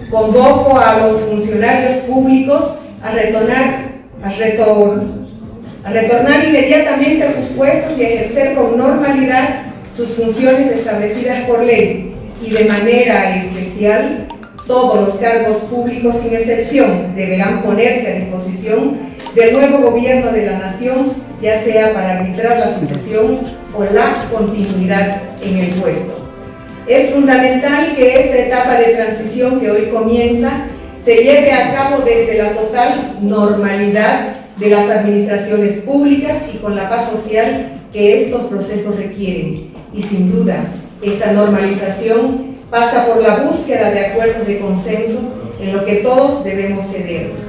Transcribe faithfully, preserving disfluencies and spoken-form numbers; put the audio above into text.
convoco a los funcionarios públicos a retornar, a retor, a retornar inmediatamente a sus puestos y a ejercer con normalidad sus funciones establecidas por ley, y de manera especial todos los cargos públicos sin excepción deberán ponerse a disposición del nuevo gobierno de la nación, ya sea para arbitrar la sucesión o la continuidad en el puesto. Es fundamental que esta etapa de transición que hoy comienza se lleve a cabo desde la total normalidad de las administraciones públicas y con la paz social que estos procesos requieren. Y sin duda, esta normalización pasa por la búsqueda de acuerdos de consenso en lo que todos debemos ceder.